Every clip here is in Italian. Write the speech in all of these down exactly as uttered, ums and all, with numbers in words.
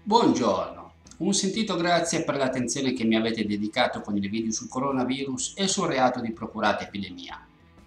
Buongiorno, un sentito grazie per l'attenzione che mi avete dedicato con il video sul coronavirus e sul reato di procurata epidemia.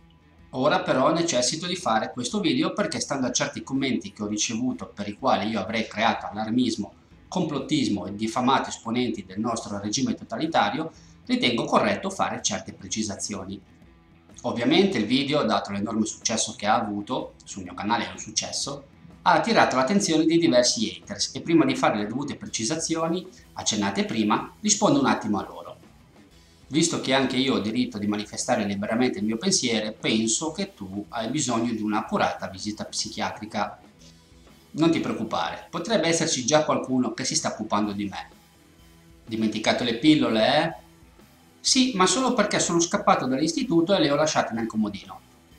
Ora però necessito di fare questo video perché, stando a certi commenti che ho ricevuto per i quali io avrei creato allarmismo, complottismo e diffamato esponenti del nostro regime totalitario, ritengo corretto fare certe precisazioni. Ovviamente il video, dato l'enorme successo che ha avuto, sul mio canale è un successo, ha attirato l'attenzione di diversi haters e prima di fare le dovute precisazioni, accennate prima, rispondo un attimo a loro. Visto che anche io ho diritto di manifestare liberamente il mio pensiero, penso che tu hai bisogno di un'accurata visita psichiatrica. Non ti preoccupare, potrebbe esserci già qualcuno che si sta occupando di me. Dimenticato le pillole, eh? Sì, ma solo perché sono scappato dall'istituto e le ho lasciate nel comodino.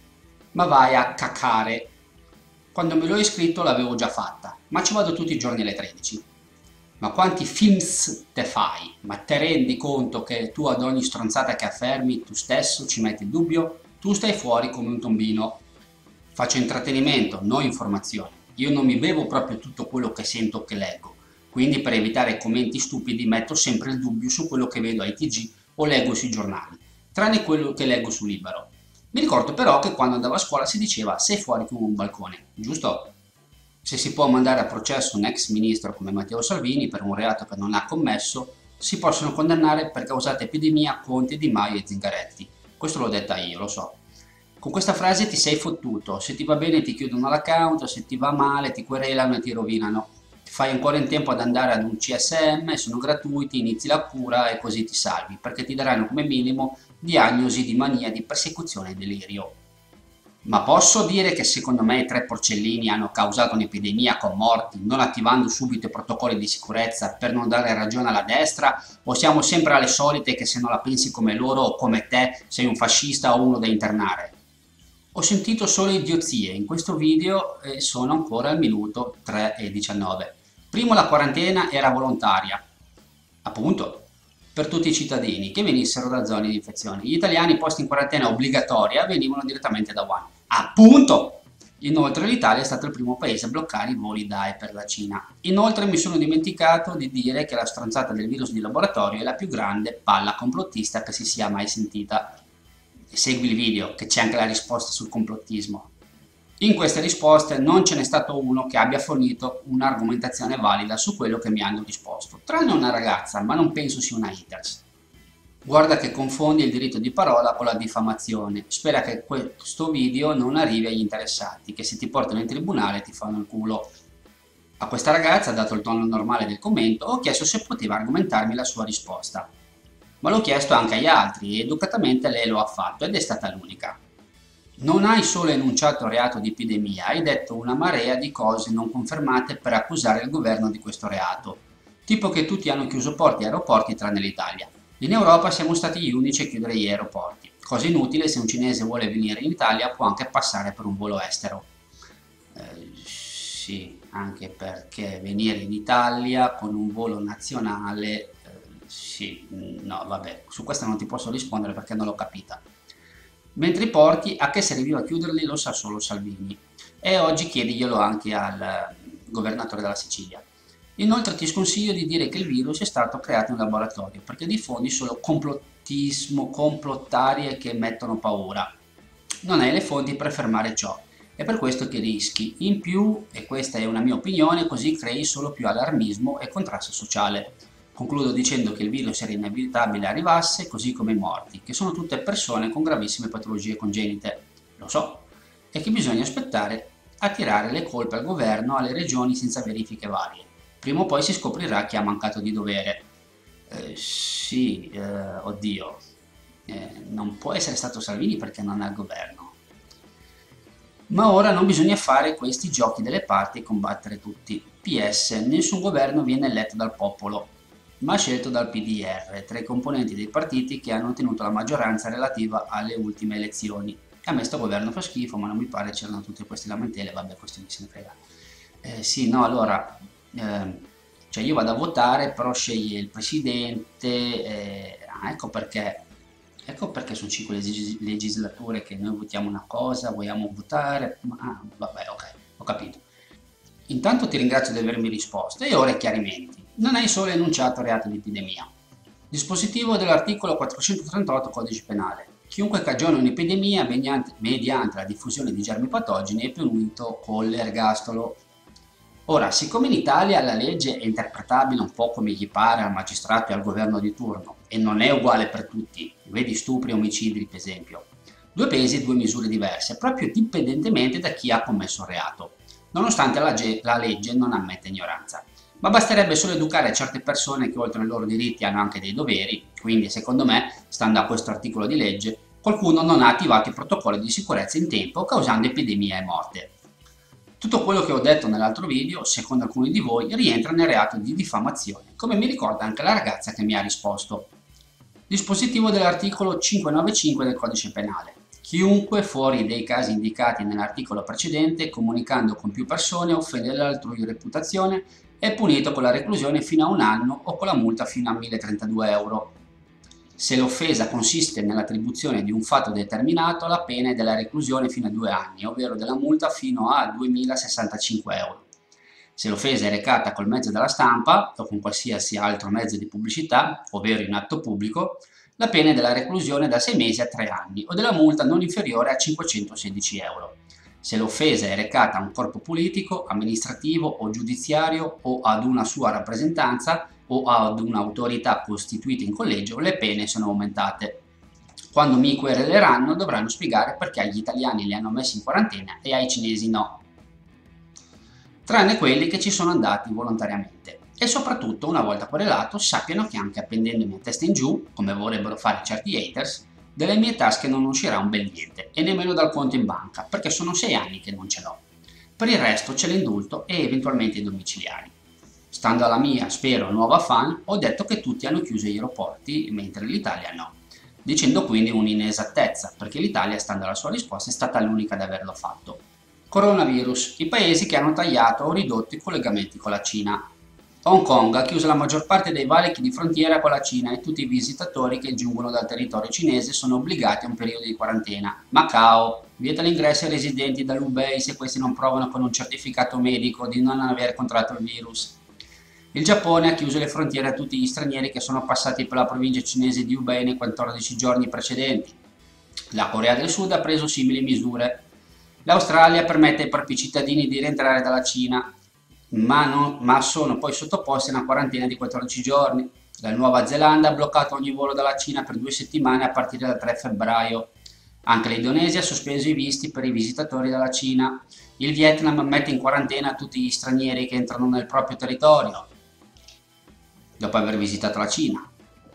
Ma vai a cacare! Quando me l'ho iscritto l'avevo già fatta, ma ci vado tutti i giorni alle tredici. Ma quanti films te fai? Ma te rendi conto che tu ad ogni stronzata che affermi tu stesso ci metti il dubbio? Tu stai fuori come un tombino. Faccio intrattenimento, non informazione. Io non mi bevo proprio tutto quello che sento o che leggo, quindi per evitare commenti stupidi metto sempre il dubbio su quello che vedo ai T G o leggo sui giornali, tranne quello che leggo su Libero. Mi ricordo però che quando andavo a scuola si diceva sei fuori come un balcone, giusto? Se si può mandare a processo un ex ministro come Matteo Salvini per un reato che non ha commesso, si possono condannare per causata epidemia Conte, Di Maio e Zingaretti. Questo l'ho detta io, lo so. Con questa frase ti sei fottuto, se ti va bene ti chiudono l'account, se ti va male ti querelano e ti rovinano. Fai ancora in tempo ad andare ad un C S M, sono gratuiti, inizi la cura e così ti salvi, perché ti daranno come minimo diagnosi di mania di persecuzione e delirio. Ma posso dire che secondo me i tre porcellini hanno causato un'epidemia con morti, non attivando subito i protocolli di sicurezza per non dare ragione alla destra, o siamo sempre alle solite che se non la pensi come loro o come te sei un fascista o uno da internare? Ho sentito solo idiozie in questo video e sono ancora al minuto tre e diciannove. Primo, la quarantena era volontaria, appunto, per tutti i cittadini che venissero da zone di infezione. Gli italiani posti in quarantena obbligatoria venivano direttamente da Wuhan, appunto! Inoltre l'Italia è stato il primo paese a bloccare i voli da e per la Cina. Inoltre mi sono dimenticato di dire che la stronzata del virus di laboratorio è la più grande palla complottista che si sia mai sentita. Segui il video che c'è anche la risposta sul complottismo. In queste risposte non ce n'è stato uno che abbia fornito un'argomentazione valida su quello che mi hanno risposto, tranne una ragazza, ma non penso sia una haters. Guarda che confondi il diritto di parola con la diffamazione, spera che questo video non arrivi agli interessati, che se ti portano in tribunale ti fanno il culo. A questa ragazza, dato il tono normale del commento, ho chiesto se poteva argomentarmi la sua risposta. Ma l'ho chiesto anche agli altri e educatamente lei lo ha fatto ed è stata l'unica. Non hai solo enunciato reato di epidemia, hai detto una marea di cose non confermate per accusare il governo di questo reato, tipo che tutti hanno chiuso porti e aeroporti tranne l'Italia. In Europa siamo stati gli unici a chiudere gli aeroporti, cosa inutile se un cinese vuole venire in Italia può anche passare per un volo estero. Eh, sì, anche perché venire in Italia con un volo nazionale... Sì, no, vabbè, su questa non ti posso rispondere perché non l'ho capita. Mentre i porti, a che serviva chiuderli lo sa solo Salvini e oggi chiediglielo anche al governatore della Sicilia. Inoltre ti sconsiglio di dire che il virus è stato creato in laboratorio perché diffondi solo complottismo, complottarie che mettono paura. Non hai le fonti per fermare ciò. È per questo che rischi. In più, e questa è una mia opinione, così crei solo più allarmismo e contrasto sociale. Concludo dicendo che il virus era inevitabile arrivasse, così come i morti, che sono tutte persone con gravissime patologie congenite, lo so, e che bisogna aspettare a tirare le colpe al governo, alle regioni senza verifiche varie. Prima o poi si scoprirà chi ha mancato di dovere. Eh, sì, eh, oddio, eh, non può essere stato Salvini perché non è al governo. Ma ora non bisogna fare questi giochi delle parti e combattere tutti. P S. Nessun governo viene eletto dal popolo, ma scelto dal P D R, tra i componenti dei partiti che hanno ottenuto la maggioranza relativa alle ultime elezioni. A me sto governo fa schifo, ma non mi pare c'erano tutte queste lamentele, vabbè, questo mi se ne frega. Eh, sì, no, allora, eh, cioè io vado a votare, però sceglie il presidente, eh, ah, ecco perché, ecco perché sono cinque legis- legislature che noi votiamo una cosa, vogliamo votare, ma, ah, vabbè, ok, ho capito. Intanto ti ringrazio di avermi risposto e ora i chiarimenti. Non hai solo enunciato reato di epidemia. Dispositivo dell'articolo quattrocentotrentotto Codice Penale. Chiunque cagiona un'epidemia mediante, mediante la diffusione di germi patogeni è punito con l'ergastolo. Ora, siccome in Italia la legge è interpretabile un po' come gli pare al magistrato e al governo di turno e non è uguale per tutti, vedi stupri e omicidi per esempio, due pesi e due misure diverse, proprio dipendentemente da chi ha commesso il reato, nonostante la, la legge non ammetta ignoranza. Ma basterebbe solo educare certe persone che oltre ai loro diritti hanno anche dei doveri, quindi secondo me, stando a questo articolo di legge, qualcuno non ha attivato i protocolli di sicurezza in tempo causando epidemie e morte. Tutto quello che ho detto nell'altro video, secondo alcuni di voi, rientra nel reato di diffamazione, come mi ricorda anche la ragazza che mi ha risposto. Dispositivo dell'articolo cinquecentonovantacinque del Codice Penale. Chiunque, fuori dei casi indicati nell'articolo precedente, comunicando con più persone, offende l'altrui reputazione, è punito con la reclusione fino a un anno o con la multa fino a milletrentadue euro. Se l'offesa consiste nell'attribuzione di un fatto determinato, la pena è della reclusione fino a due anni, ovvero della multa fino a duemilasessantacinque euro. Se l'offesa è recata col mezzo della stampa o con qualsiasi altro mezzo di pubblicità, ovvero in atto pubblico, la pena è della reclusione da sei mesi a tre anni o della multa non inferiore a cinquecentosedici euro. Se l'offesa è recata a un corpo politico, amministrativo o giudiziario o ad una sua rappresentanza o ad un'autorità costituita in collegio, le pene sono aumentate. Quando mi quereleranno dovranno spiegare perché agli italiani li hanno messi in quarantena e ai cinesi no. Tranne quelli che ci sono andati volontariamente. E soprattutto, una volta querelato, sappiano che anche appendendomi a testa in giù, come vorrebbero fare certi haters, delle mie tasche non uscirà un bel niente, e nemmeno dal conto in banca, perché sono sei anni che non ce l'ho. Per il resto c'è l'indulto e eventualmente i domiciliari. Stando alla mia, spero, nuova fan, ho detto che tutti hanno chiuso gli aeroporti, mentre l'Italia no, dicendo quindi un'inesattezza, perché l'Italia, stando alla sua risposta, è stata l'unica ad averlo fatto. Coronavirus, i paesi che hanno tagliato o ridotto i collegamenti con la Cina. Hong Kong ha chiuso la maggior parte dei valichi di frontiera con la Cina e tutti i visitatori che giungono dal territorio cinese sono obbligati a un periodo di quarantena. Macao vieta l'ingresso ai residenti dall'Hubei se questi non provano con un certificato medico di non aver contratto il virus. Il Giappone ha chiuso le frontiere a tutti gli stranieri che sono passati per la provincia cinese di Hubei nei quattordici giorni precedenti. La Corea del Sud ha preso simili misure. L'Australia permette ai propri cittadini di rientrare dalla Cina, Ma, non, ma sono poi sottoposti a una quarantena di quattordici giorni. La Nuova Zelanda ha bloccato ogni volo dalla Cina per due settimane a partire dal tre febbraio. Anche l'Indonesia ha sospeso i visti per i visitatori dalla Cina. Il Vietnam mette in quarantena tutti gli stranieri che entrano nel proprio territorio, dopo aver visitato la Cina.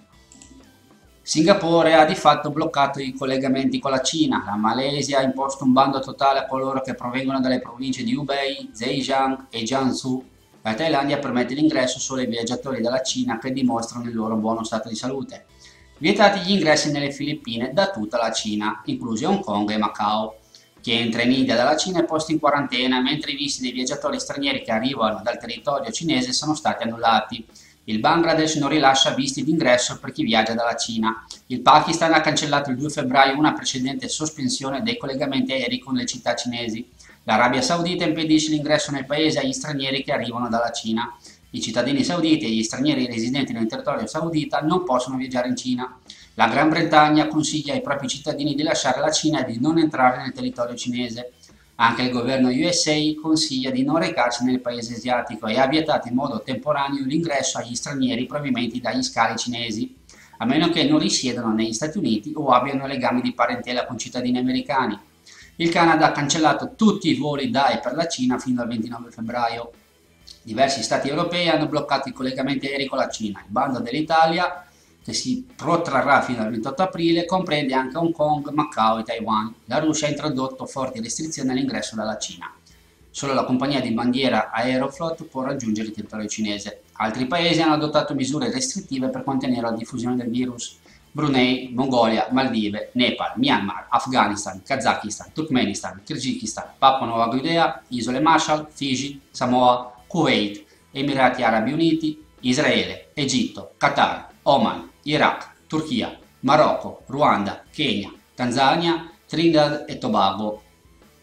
Singapore ha di fatto bloccato i collegamenti con la Cina, la Malesia ha imposto un bando totale a coloro che provengono dalle province di Hubei, Zhejiang e Jiangsu. La Thailandia permette l'ingresso solo ai viaggiatori dalla Cina che dimostrano il loro buono stato di salute. Vietati gli ingressi nelle Filippine da tutta la Cina, inclusi Hong Kong e Macao. Chi entra in India dalla Cina è posto in quarantena, mentre i visti dei viaggiatori stranieri che arrivano dal territorio cinese sono stati annullati. Il Bangladesh non rilascia visti d'ingresso per chi viaggia dalla Cina. Il Pakistan ha cancellato il due febbraio una precedente sospensione dei collegamenti aerei con le città cinesi. L'Arabia Saudita impedisce l'ingresso nel paese agli stranieri che arrivano dalla Cina. I cittadini sauditi e gli stranieri residenti nel territorio saudita non possono viaggiare in Cina. La Gran Bretagna consiglia ai propri cittadini di lasciare la Cina e di non entrare nel territorio cinese. Anche il governo U S A consiglia di non recarsi nel paese asiatico e ha vietato in modo temporaneo l'ingresso agli stranieri provenienti dagli scali cinesi, a meno che non risiedano negli Stati Uniti o abbiano legami di parentela con cittadini americani. Il Canada ha cancellato tutti i voli da e per la Cina fino al ventinove febbraio. Diversi stati europei hanno bloccato i collegamenti aerei con la Cina. Il bando dell'Italia, che si protrarrà fino al ventotto aprile, comprende anche Hong Kong, Macao e Taiwan. La Russia ha introdotto forti restrizioni all'ingresso dalla Cina. Solo la compagnia di bandiera Aeroflot può raggiungere il territorio cinese. Altri paesi hanno adottato misure restrittive per contenere la diffusione del virus. Brunei, Mongolia, Maldive, Nepal, Myanmar, Afghanistan, Kazakistan, Turkmenistan, Kirghizistan, Papua Nuova Guinea, Isole Marshall, Fiji, Samoa, Kuwait, Emirati Arabi Uniti, Israele, Egitto, Qatar, Oman, Iraq, Turchia, Marocco, Ruanda, Kenya, Tanzania, Trinidad e Tobago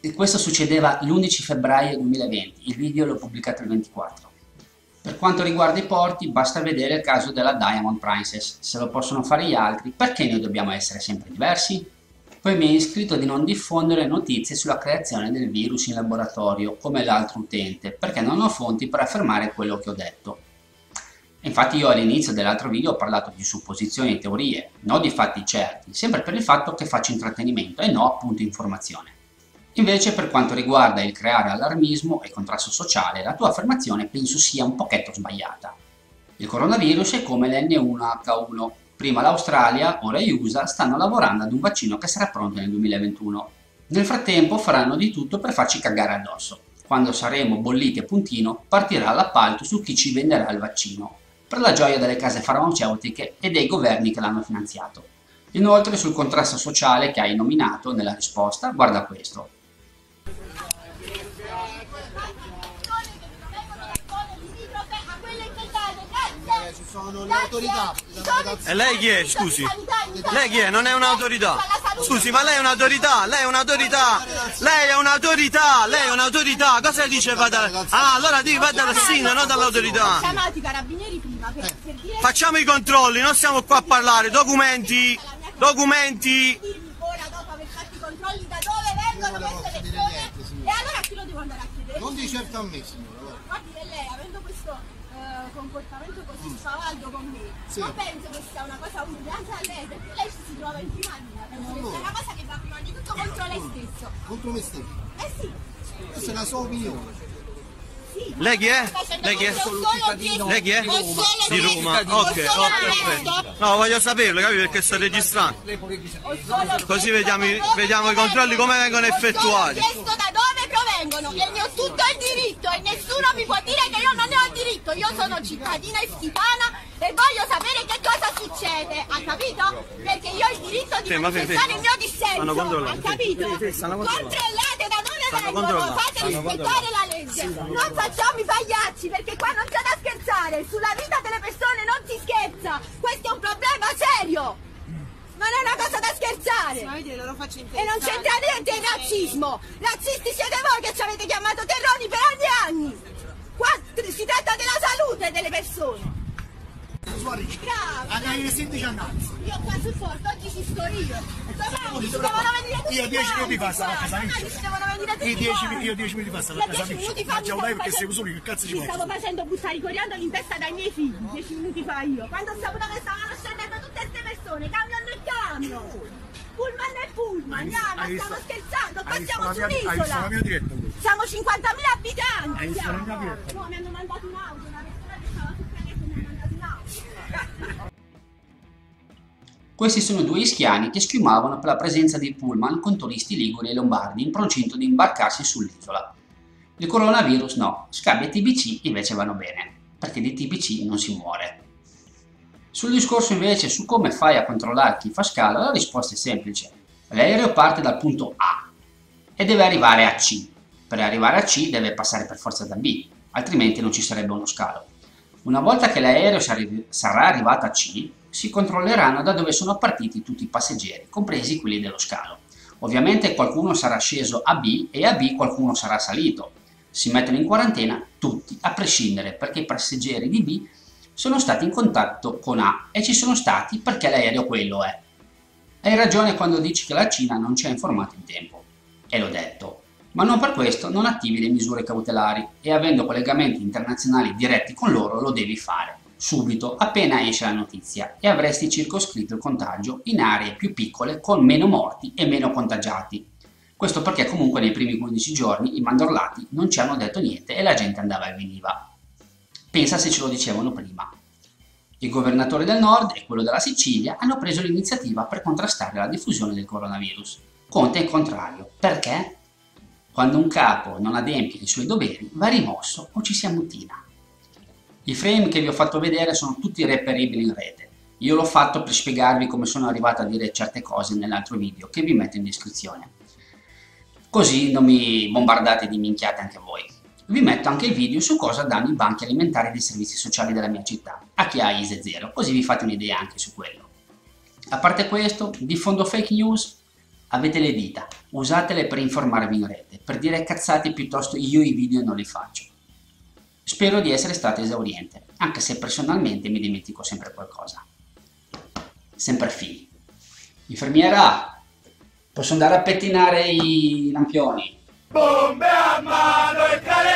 E questo succedeva l'undici febbraio duemilaventi, il video l'ho pubblicato il ventiquattro. Per quanto riguarda i porti, basta vedere il caso della Diamond Princess. Se lo possono fare gli altri, perché noi dobbiamo essere sempre diversi? Poi mi è iscritto di non diffondere notizie sulla creazione del virus in laboratorio, come l'altro utente, perché non ho fonti per affermare quello che ho detto. Infatti io all'inizio dell'altro video ho parlato di supposizioni e teorie, non di fatti certi, sempre per il fatto che faccio intrattenimento e no appunto informazione. Invece per quanto riguarda il creare allarmismo e contrasto sociale, la tua affermazione penso sia un pochetto sbagliata. Il coronavirus è come l'N uno H uno. Prima l'Australia, ora gli U S A stanno lavorando ad un vaccino che sarà pronto nel duemilaventuno. Nel frattempo faranno di tutto per farci cagare addosso. Quando saremo bolliti a puntino, partirà l'appalto su chi ci venderà il vaccino, per la gioia delle case farmaceutiche e dei governi che l'hanno finanziato. Inoltre sul contrasto sociale che hai nominato nella risposta, guarda questo. Ci sono le autorità. E lei chi è, scusi? Lei chi è? Non è un'autorità. Scusi, ma lei è un'autorità? Lei è un'autorità? Lei è un'autorità? Lei è un'autorità? Cosa dice vada? Ah, allora devi va dalla sindaca, non dall'autorità. Chiamati i carabinieri prima per, per dire... Facciamo i controlli, non stiamo qua a parlare. Documenti, documenti. Ora dopo aver fatto i controlli da dove vengono queste persone e allora a chi lo devo andare a chiedere? Non di certo a me, signora. Guardi che lei, avendo questo eh, comportamento così spavaldo con me, Sì. non penso che sia una cosa utile anche a lei, perché lei si trova in prima linea, penso che sia una cosa che va prima di tutto contro lei stesso. Contro me stesso. Eh sì, Questa è la sua opinione. sì. Lei chi è? Lei chi è? Lei chi è? Di Roma. Ok, oh, perfetto. No, voglio saperlo, capito? Perché sto registrando. Così vediamo, i- vediamo i controlli come vengono effettuati. Ho chiesto da dove provengono e ne ho tutto il diritto e nessuno mi può dire che io non ne ho diritto. Io sono cittadina ischitana e voglio sapere che cosa succede, ha capito? Perché io ho il diritto di Sì, ma fe- manifestare fe- il mio stanno dissenso, ha controllando, capito? sì, sì, stanno controllando. Controllate da dove Stanno vengono, controllando, fate stanno rispettare la legge, non facciamo i pagliacci perché qua non c'è da scherzare, sulla vita delle persone non si scherza, questo è un problema serio, non è una cosa da scherzare. Ma vedi, loro faccio E non c'entra niente il razzismo! Razzisti siete voi che ci avete chiamato terroni per anni e anni! Qua si tratta della salute delle persone! Bravo! Hai sedici anni. Io qua sul porto, oggi ci sto io! Domani ci devono venire tutti Io dieci minuti fa quanti stavo a qua. casa mia. Domani ci devono venire tutti Io dieci, quanti. io dieci minuti fa stavo a Io casa dieci mia. minuti fa mi Facciamo stavo live perché facendo- sei solo, che cazzo ci mi vuoi? stavo facendo buttare i coriandoli in testa dai miei figli, dieci minuti fa io. Quando ho saputo che stavano scendendo tutte queste persone, camion e camion! Pullman e pullman, andiamo, hai stiamo visto- scherzando, qua Hai visto siamo la mia- hai visto la sull'isola! mia diretta? Siamo cinquantamila abitanti! Hai visto la mia siamo. diretta? No, mi hanno mandato un'auto, una persona che stava sul pianeta mi ha mandato un'auto. Questi sono due ischiani che schiumavano per la presenza di pullman con turisti liguri e lombardi in procinto di imbarcarsi sull'isola. Il coronavirus no, scabbia e T B C invece vanno bene, perché di T B C non si muore. Sul discorso invece su come fai a controllare chi fa scalo, la risposta è semplice. L'aereo parte dal punto A e deve arrivare a C. Per arrivare a C deve passare per forza da B, altrimenti non ci sarebbe uno scalo. Una volta che l'aereo sarà arrivato a C, si controlleranno da dove sono partiti tutti i passeggeri, compresi quelli dello scalo. Ovviamente qualcuno sarà sceso a B e a B qualcuno sarà salito. Si mettono in quarantena tutti, a prescindere, perché i passeggeri di B sono stati in contatto con A e ci sono stati perché l'aereo quello è. Hai ragione quando dici che la Cina non ci ha informato in tempo. E l'ho detto. Ma non per questo non attivi le misure cautelari e avendo collegamenti internazionali diretti con loro lo devi fare. Subito, appena esce la notizia, e avresti circoscritto il contagio in aree più piccole con meno morti e meno contagiati. Questo perché comunque nei primi quindici giorni i mandorlati non ci hanno detto niente e la gente andava e veniva. Pensa se ce lo dicevano prima. Il governatore del nord e quello della Sicilia hanno preso l'iniziativa per contrastare la diffusione del coronavirus. Conte è il contrario. Perché? Quando un capo non adempie i suoi doveri va rimosso o ci si ammutina. I frame che vi ho fatto vedere sono tutti reperibili in rete. Io l'ho fatto per spiegarvi come sono arrivato a dire certe cose nell'altro video che vi metto in descrizione. Così non mi bombardate di minchiate anche voi. Vi metto anche il video su cosa danno i banchi alimentari dei servizi sociali della mia città, a chi ha I S E zero, così vi fate un'idea anche su quello. A parte questo, diffondo fake news? Avete le dita, usatele per informarvi in rete, per dire cazzate piuttosto io i video non li faccio. Spero di essere stato esauriente, anche se personalmente mi dimentico sempre qualcosa. Sempre fini. Infermiera, posso andare a pettinare i lampioni? Bombe a mano e